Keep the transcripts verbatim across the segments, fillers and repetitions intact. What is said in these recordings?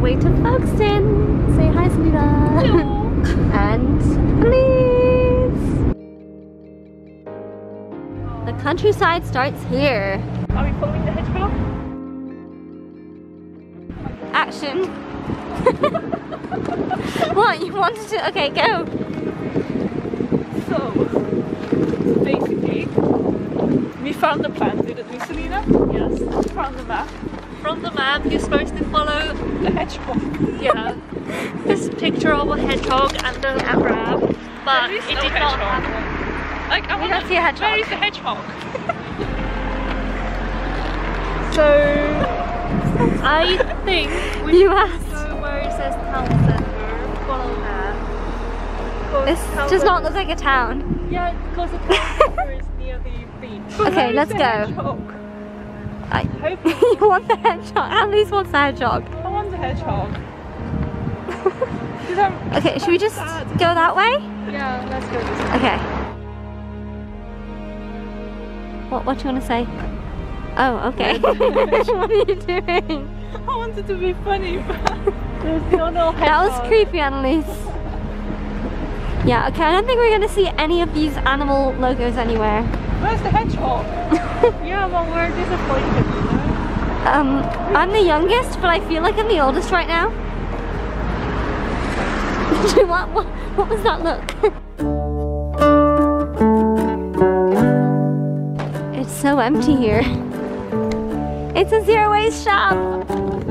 way to Folkestone. Say hi, Selena. Hello. And Elise. The countryside starts here. Are we following the hedgehog? Action. What, you wanted to? Okay, go. So, basically, we found the plan, didn't we, Selena? Yes. We found the map. From the map, you're supposed to follow, The hedgehog. yeah, this picture of a hedgehog and the crab, but There is it no did not hedgehog. happen. Like, I We wanna, don't see a hedgehog. Where is the hedgehog? So, I think we you asked. Go where it says town center. Follow that. This does not look like a town. Yeah, because the town center is near the beach. Okay, let's the go. Hedgehog? I, Hopefully, you want the hedgehog? At least wants the hedgehog. I want the hedgehog. 'Cause I'm Okay, should we just sad. go that way? Yeah, let's go this way. Okay. What? What do you want to say? Oh, okay. What are you doing? I wanted to be funny, but there's no no hedgehog. That was creepy, Annalise. Yeah, okay, I don't think we're gonna see any of these animal logos anywhere. Where's the hedgehog? Yeah, well, we're disappointed, you know? Um, I'm the youngest, but I feel like I'm the oldest right now. what, what, what was that look? It's so empty here. It's a zero waste shop.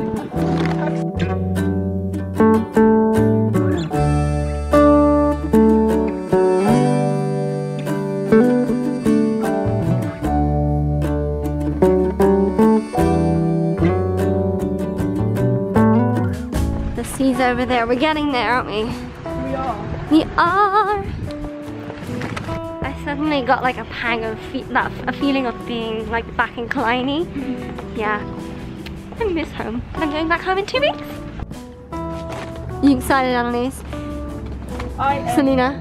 The sea's over there. We're getting there, aren't we? We are. We are. I suddenly got like a pang of fe that a feeling of being like back in Killiney. Yeah, I miss home. I'm going back home in two weeks. You excited, Annalise? I am. Selena?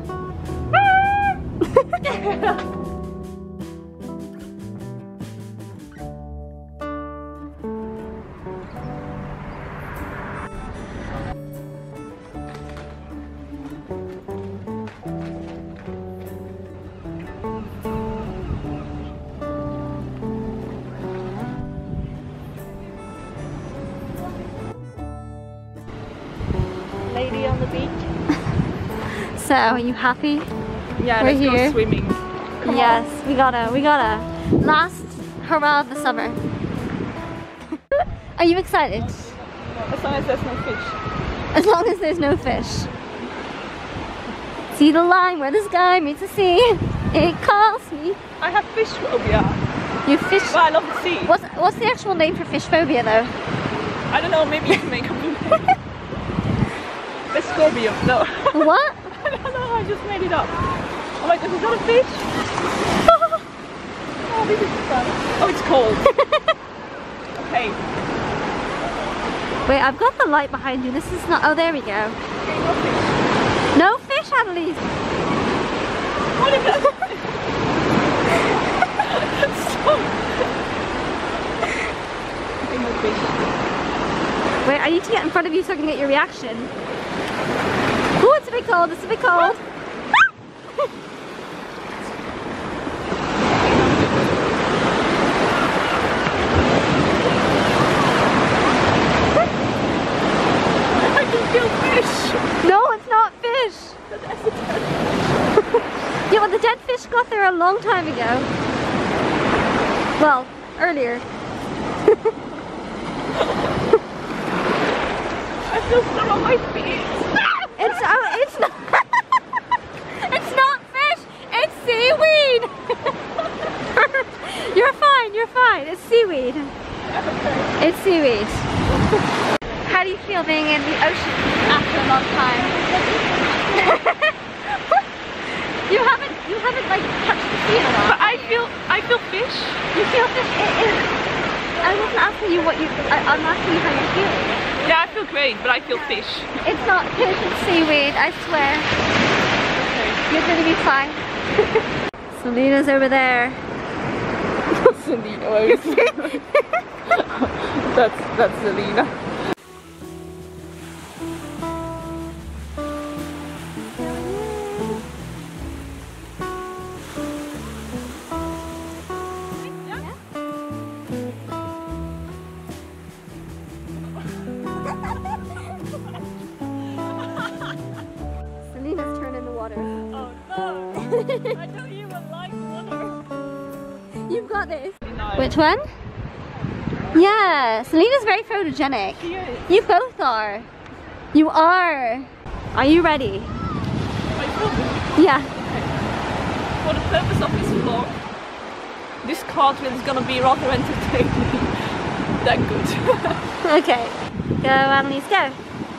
Lady on the beach. So, are you happy? Yeah, We're let's here. go swimming. Come Yes, we gotta, we gotta. Last hurrah of the summer. Are you excited? on. As long as there's no fish. As long as there's no fish. See the line where the sky meets the sea. It calls me. I have fish phobia. You fish. Well, I love the sea. What's what's the actual name for fish phobia though? I don't know, maybe you can make a movie. The scorpion, no. What? I don't know, I just made it up. Oh my god, is that a fish? Oh, this is fun. Oh, it's cold. Okay. Wait, I've got the light behind you. This is not. Oh, there we go. Okay, no fish. No fish, Annalise. What is that? Stop. Okay, no fish. Wait, I need to get in front of you so I can get your reaction. Oh, it's a bit cold. It's a bit cold. I can feel fish. No, it's not fish. Yeah, well, the dead fish got there a long time ago. Well, earlier. I feel some on my feet. It's oh, it's not. It's not fish. It's seaweed. You're fine. You're fine. It's seaweed. It's seaweed. How do you feel being in the ocean after a long time? you haven't, you haven't like touched the sea in a while. But I feel, I feel fish. You feel fish. It is. I wasn't asking you what you. I, I'm asking you how you're feeling. Yeah, I feel great, but I feel fish. It's not fish. It's seaweed. I swear. You're gonna be fine. Selena's over there. Selena. That's that's Selena. I don't even like water. You've got this. No. Which one? Yeah, Selena's very photogenic. Yes. You both are. You are. Are you ready? I feel Yeah. for the purpose of this vlog, this cartwheel is gonna be rather entertaining than good. Okay. Go, Annalise, go.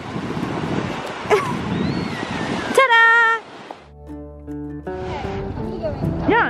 Ta-da! Yeah.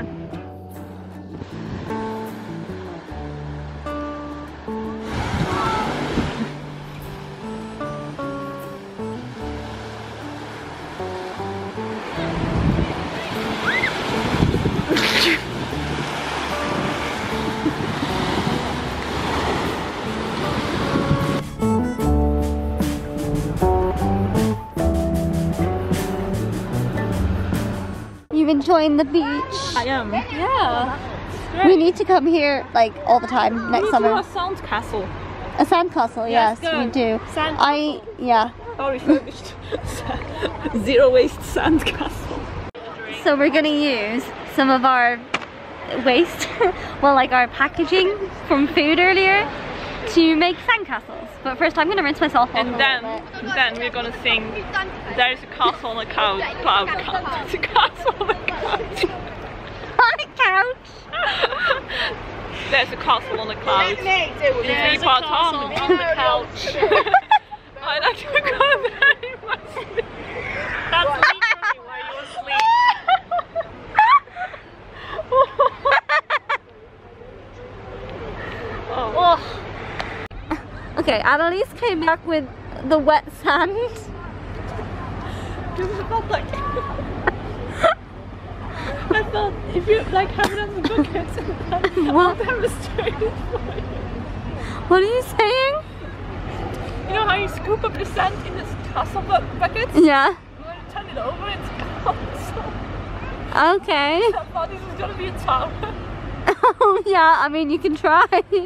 You enjoying the beach? I am. Yeah. We need to come here like all the time next We summer. do a sound castle. A sandcastle, yes, Yes, go. we do. Sand I, yeah. Or refurbished zero waste sand castle. So we're gonna use some of our waste, well, like our packaging from food earlier, to make sandcastles. But first I'm gonna rinse myself off And a then, little bit. then we're gonna sing "There is a castle on a couch, cloud couch." There's a castle on a couch. On a couch! There's a castle on a cloud. There's a castle on the couch. I like to go very much. That's literally where you asleep. Oh. Oh, Okay, Annalise came back with the wet sand. Because I felt like I felt if you like have it as a bucket, What? I'll demonstrate it for you. What are you saying? You know how you scoop up the sand in this castle bu- bucket? Yeah. You want to turn it over, it's castle. Okay. I thought this was gonna be a tower. Oh yeah, I mean you can try.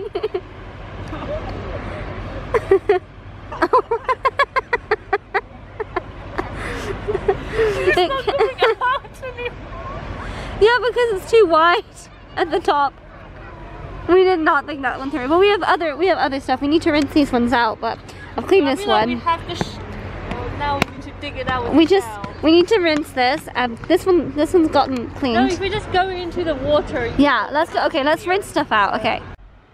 It's It not ca- coming out anymore. Yeah, because it's too wide at the top. We did not think that one through, but we have other we have other stuff. We need to rinse these ones out, but I've cleaned I this feel like we one. have to. Sh oh, now we need to dig it out with We the just towel. we need to rinse this. Um, this one this one's gotten No, cleaned. if we just go into the water. Yeah, let's go. Okay, let's rinse stuff out. Okay.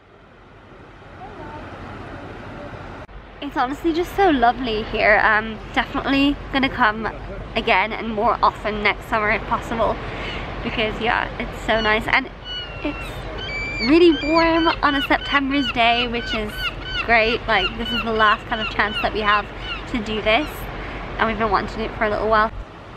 It's honestly just so lovely here. Um, definitely gonna come again and more often next summer if possible, because yeah, it's so nice and it's really warm on a September's day, which is great. Like this is the last kind of chance that we have to do this, and we've been wanting to do it for a little while.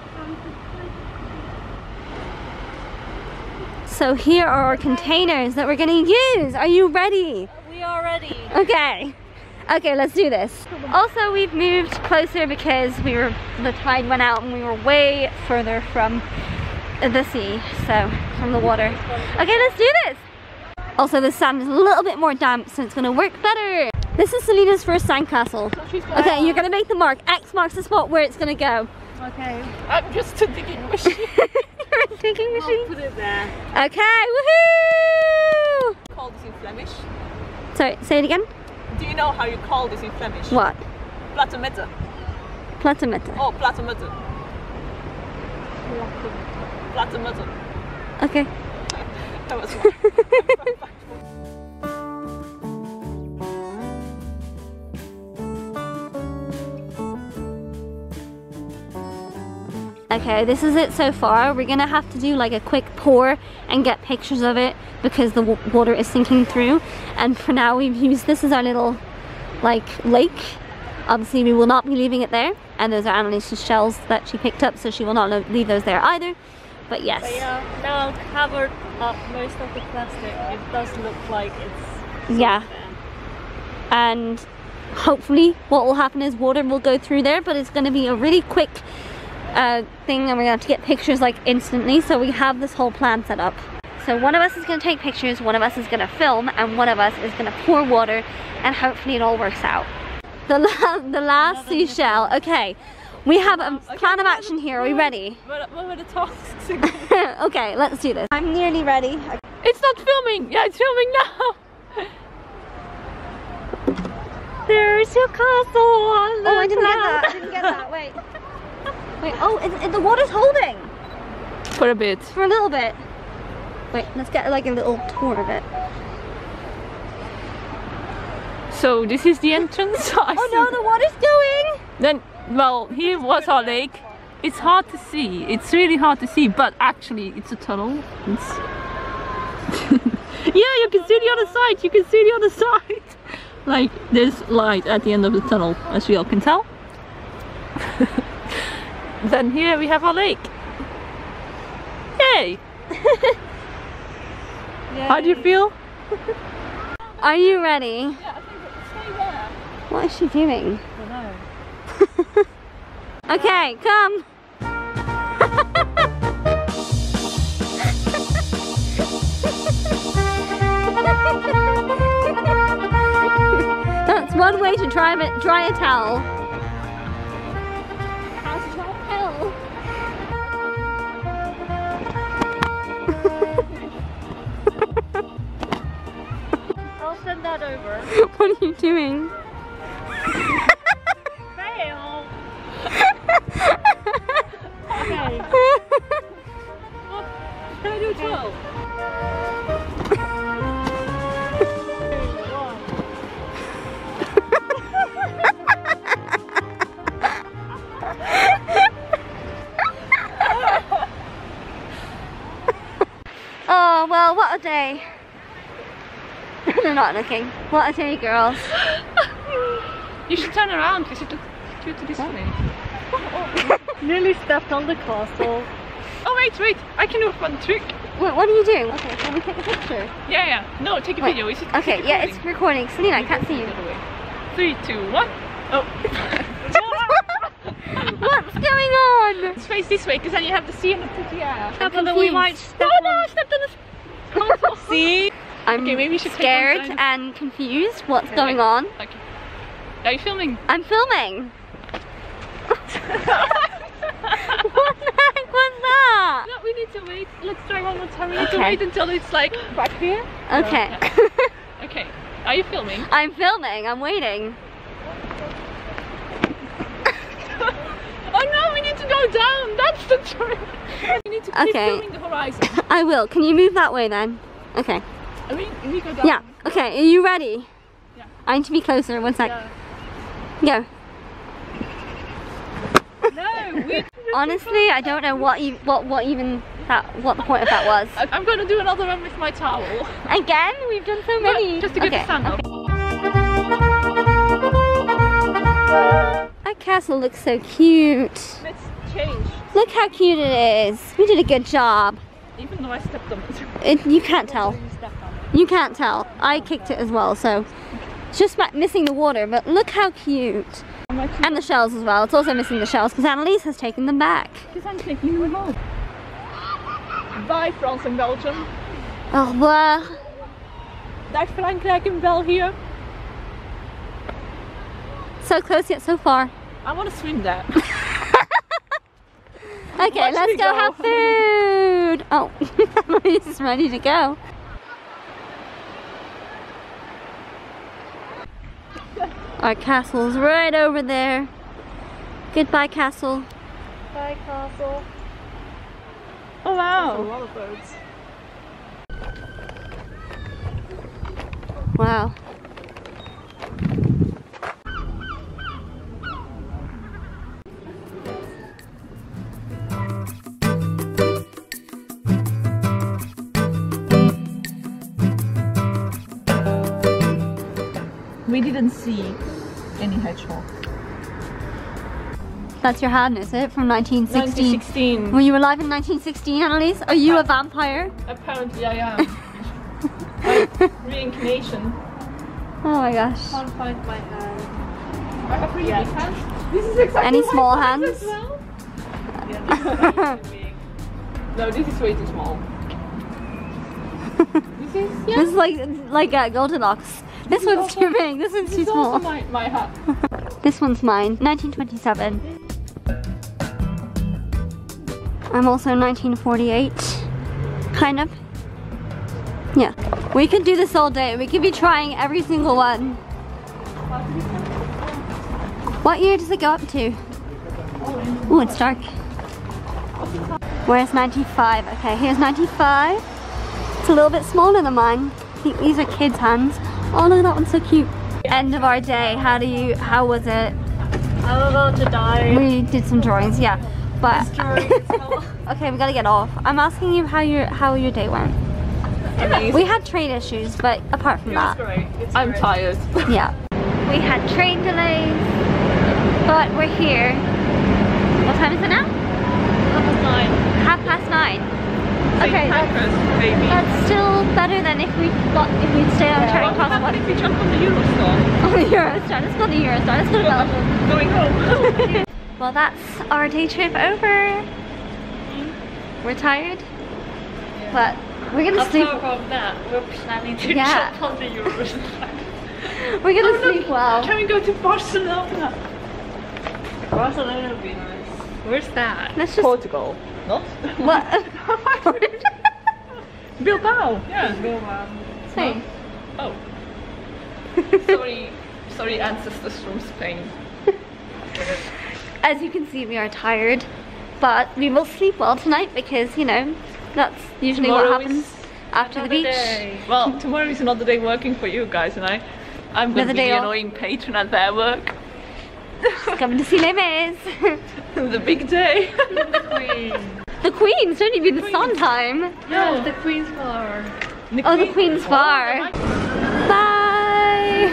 So here are our containers that we're gonna use. Are you ready? We are ready. Okay. Okay, let's do this. Also, we've moved closer because we were the tide went out and we were way further from the sea, so from the water. Okay, let's do this. Also, the sand is a little bit more damp, so it's gonna work better. This is Selena's first sandcastle. Okay, you're gonna make the mark. X marks the spot where it's gonna go. Okay. I'm just a digging machine. You're a digging machine. Put it there. Okay, woohoo! Call this in Flemish. Sorry, say it again. Do you know how you call this in Flemish? What? Platameter. Platameter. Oh, platameter. Platameter. Okay. That was Okay, this is it so far. We're gonna have to do like a quick pour and get pictures of it because the w water is sinking through. And for now we've used this as our little like lake. Obviously we will not be leaving it there. And those are Annalise's shells that she picked up, so she will not lo- leave those there either. But yes. But yeah, now I've covered up most of the plastic. It does look like it's Yeah. there. And hopefully what will happen is water will go through there, but it's gonna be a really quick uh, thing and we're gonna have to get pictures like instantly. So we have this whole plan set up. So one of us is gonna take pictures, one of us is gonna film, and one of us is gonna pour water, and hopefully it all works out. The, la the last seashell, okay. We have a plan of action here. Are we ready? What were the tasks? Okay, let's do this. I'm nearly ready. It's not filming! Yeah, it's filming now! There's your castle on the Oh, I didn't get cloud. that. I didn't get that. Wait. Wait, oh, it, it, the water's holding For a bit. for a little bit. Wait, let's get like a little tour of it. So this is the entrance. I Oh no, the water's going! Then, well, here was our lake. It's hard to see. It's really hard to see, but actually, it's a tunnel. It's yeah, you can see the other side. You can see the other side. Like there's light at the end of the tunnel, as we all can tell. Then here we have our lake. Yay! How do you feel? Are you ready? Yeah, I think stay there. What is she doing? I know. Okay, come. That's one way to dry a, dry a towel. How's your towel? I'll send that over. What are you doing? Fail. Okay. Can I do twelve? Oh, well, what a day. They're not looking. What a day, girls. You should turn around because it looks cute to this way. Nearly stepped on the castle. Oh wait, wait! I can do a fun trick. What, what are you doing? Okay, can we take a picture? Yeah, yeah. No, take a Wait, video. Is it? Okay, yeah, it's recording. Selena, I can't see you. Three, two, one. Oh. What's going on? Let's face this way, because then you have to see in the pretty air. Yeah, but then we might step Oh no! on. I stepped on the. See? I'm Okay, maybe you should take scared one side. and confused. What's Okay. going on? Okay. Are you filming? I'm filming. What the heck was that? No, we need to wait. Let's try one more time. We need to Okay. wait until it's like back here. Okay. Okay. Are you filming? I'm filming. I'm waiting. Oh no, we need to go down. That's the trick. We need to keep Okay. filming the horizon. I will. Can you move that way then? Okay. I mean, we go down. Yeah. Okay. Are you ready? Yeah. I need to be closer. One sec. Yeah. Go. No, we. Honestly, I don't know what you what what even that what the point of that was. I- I'm going to do another one with my towel. Again, we've done so But many. just to get okay. the stand up. That castle looks so cute. Let's change. Look how cute it is. We did a good job. Even though I stepped on it. It, you can't tell. You step on it. You can't tell. I kicked it as well, so it's just ma- missing the water. But look how cute. And the shells as well. It's also missing the shells because Annelies has taken them back. Because I'm taking them home. Bye, France and Belgium. Au revoir. Dag Frankrijk en België. So close yet so far. I want to swim there. Okay, Watch let's me go, go. have food. Oh, Annelies is ready to go. Our castle's right over there. Goodbye, castle. Bye, castle. Oh A wow. lot of birds. Wow. We didn't see any hedgehog. That's your hand, is it? From nineteen sixteen? nineteen sixteen. Were you alive in nineteen sixteen, Annelies? Are you a vampire? Apparently I am. Like, reincarnation. Oh my gosh. Can't find my hand. I have really big hands. This is exactly Any my small size hands? as well. Yeah, this is big. No, this is way too small. This is yeah. This is like like uh, Goldilocks. This one's also- too big. This one's This too is also small. my, my hat. This one's mine. nineteen twenty-seven. I'm also nineteen forty-eight, kind of. Yeah, we could do this all day. We could be trying every single one. What year does it go up to? Oh, it's dark. Where's ninety-five? Okay, here's ninety-five. It's a little bit smaller than mine. I think these are kids' hands. Oh, look at that one, so cute. End of our day. How do you? How was it? I'm about to die. We did some drawings, yeah, but okay, we gotta get off. I'm asking you how your how your day went. Amazing. We had train issues, but apart from that, Great. It's I'm great. tired. yeah. We had train delays, but we're here. What time is it now? Half past nine. Half past nine. Saint Okay, that's, Pancras, baby. that's still better than if we got if we'd stayed on What Charing Cross. happened if we jump on the Eurostar? On the Eurostar. Let's go on the Eurostar. Let's go to Belgium. Going home. Well, that's our day trip over. We're tired, but we're gonna sleep. Apart from that, we're planning to Yeah. jump on the Eurostar. We're gonna Oh, sleep look, well. Can we go to Barcelona? Barcelona would be nice. Where's that? Let's just. Portugal. Not? What? Bilbao. Yeah. Go on. Say. Oh. Sorry, sorry, ancestors from Spain. As you can see, we are tired, but we will sleep well tonight because, you know, that's usually Tomorrow what happens is after the Another beach. day. Well, tomorrow is another day working for you guys, and I, I'm going Another to be day the off. annoying patron at their work. Coming to see Les Mis. The big day. Queen. The Queen, it's only been the Sondheim. No, the Queen's Bar. The Oh, the Queen- Queen's Bar. Oh, Bye.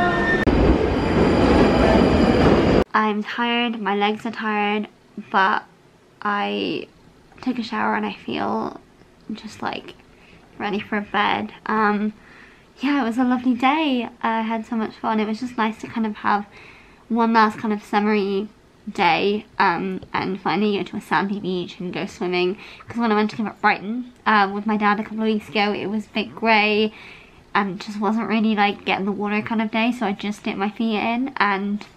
I'm tired, my legs are tired, but I took a shower and I feel just like ready for bed. Um, yeah, it was a lovely day. I had so much fun. It was just nice to kind of have one last kind of summery day um, and finally go to a sandy beach and go swimming. Because when I went to give up Brighton um, with my dad a couple of weeks ago, it was a bit grey and just wasn't really like get in the water kind of day, so I just dipped my feet in. And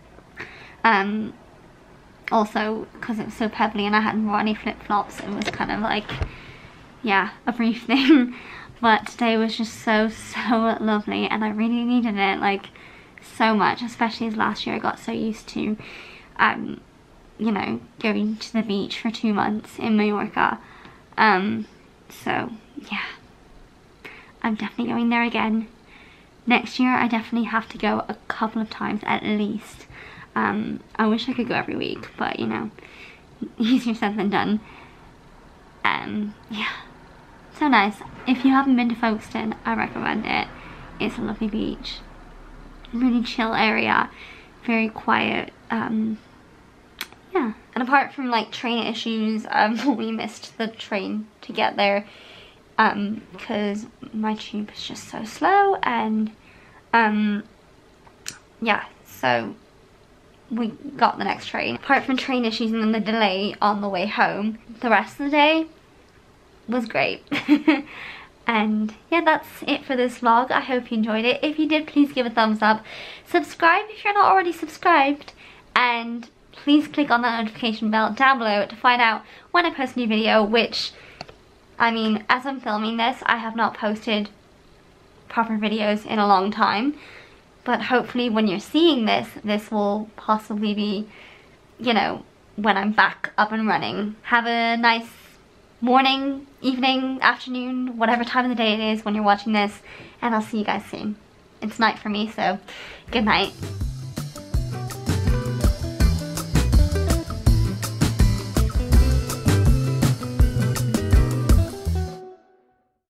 um, also because it was so pebbly and I hadn't brought any flip-flops, it was kind of like, yeah, a brief thing. But today was just so so lovely and I really needed it, like so much, especially as last year I got so used to um you know, going to the beach for two months in Mallorca. Um so yeah, I'm definitely going there again next year. I definitely have to go a couple of times at least. um I wish I could go every week, but you know, easier said than done. Um yeah, so nice. If you haven't been to Folkestone, I recommend it. It's a lovely beach, really chill area, very quiet. Um, yeah, and apart from like train issues, um, we missed the train to get there um, because my tube is just so slow, and um, yeah, so we got the next train. Apart from train issues and then the delay on the way home, the rest of the day was great. And yeah, that's it for this vlog. I hope you enjoyed it. If you did, please give a thumbs up. Subscribe if you're not already subscribed. And please click on that notification bell down below to find out when I post a new video, which, I mean, as I'm filming this, I have not posted proper videos in a long time. But hopefully when you're seeing this, this will possibly be, you know, when I'm back up and running. Have a nice morning, evening, afternoon, whatever time of the day it is when you're watching this, and I'll see you guys soon. It's night for me, so good night.